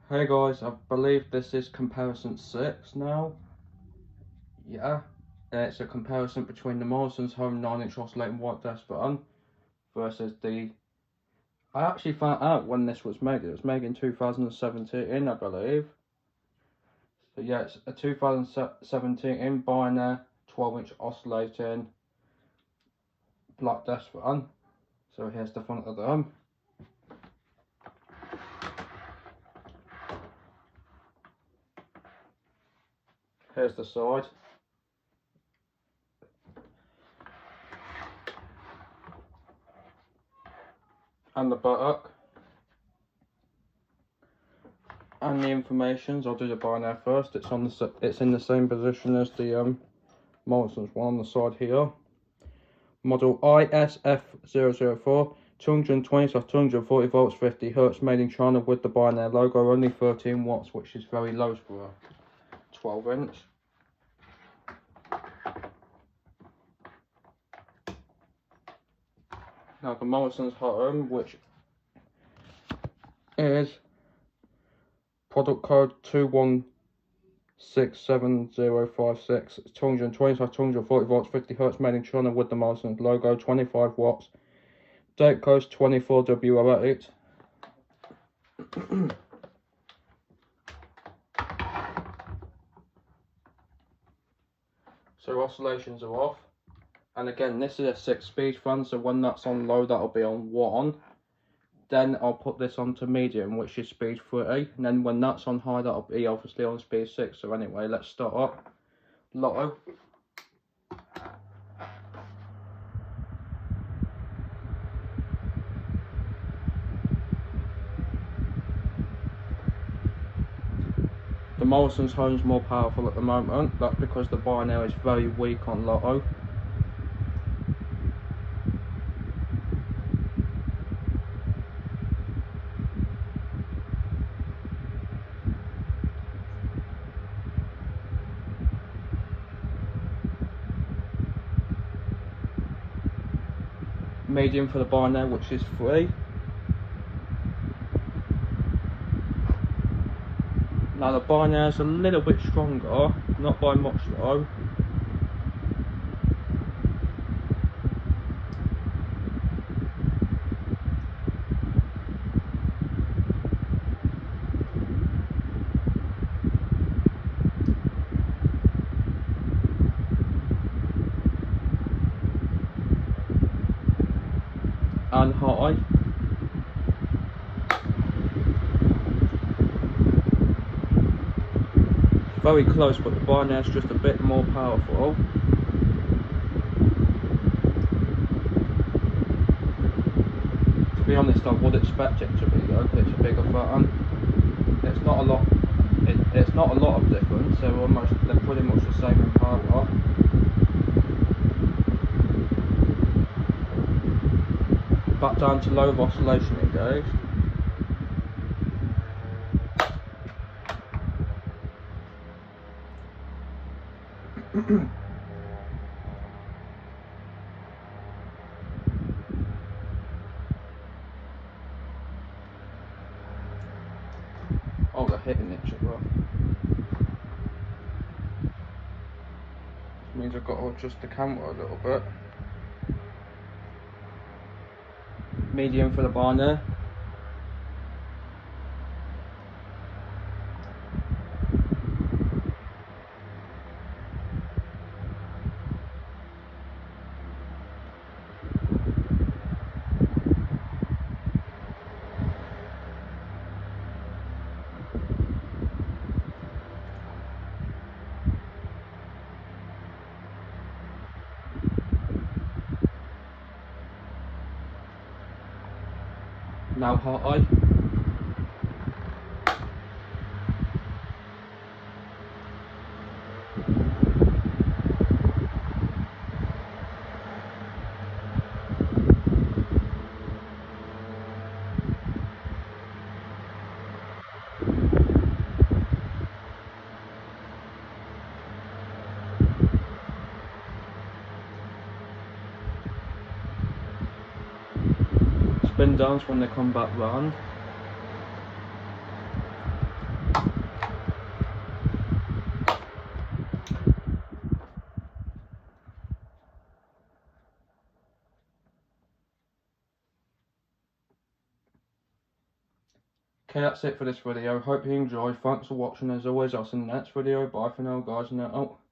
Hey guys, I believe this is comparison 6 now. Yeah, it's a comparison between the Morrison's Home 9-inch oscillating white desk button versus the... I actually found out when this was made. It was made in 2017, I believe. So yeah, it's a 2017 Pioneer 12-inch oscillating black desk button. So here's the front of them. Here's the side. And the buttock. And the informations. I'll do the Pioneer first. It's in the same position as the Morrison's one on the side here. Model ISF004, 220/240 volts, 50 Hz, made in China with the Pioneer logo, only 13 watts, which is very low for a 12-inch. Now the Morrison's Home, which is product code 2167056, 220/240 volts, 50 Hz, made in China with the Morrison's logo, 25 watts. Date code 24W08. So oscillations are off. And again, this is a 6-speed fan, so when that's on low, that'll be on 1. Then I'll put this onto medium, which is speed 3. And then when that's on high, that'll be obviously on speed 6. So anyway, let's start up. Low. The Morrison's Home's more powerful at the moment. That's because the Pioneer is very weak on low. Medium for the Pioneer, which is 3. Now the Pioneer is a little bit stronger, not by much though. And high. Very close, but the Pioneer is just a bit more powerful. To be honest, I would expect it to be though, because it's a bigger fan. It's not a lot. It's not a lot of difference. They're pretty much the same in power. Back down to low oscillation engaged. Oh, they're hitting each other. Which means I've got to adjust the camera a little bit. Medium for the Pioneer. Now high. Spin downs when they come back round. Okay, that's it for this video. Hope you enjoyed. Thanks for watching. As always, I'll see you in the next video. Bye for now, guys, and out.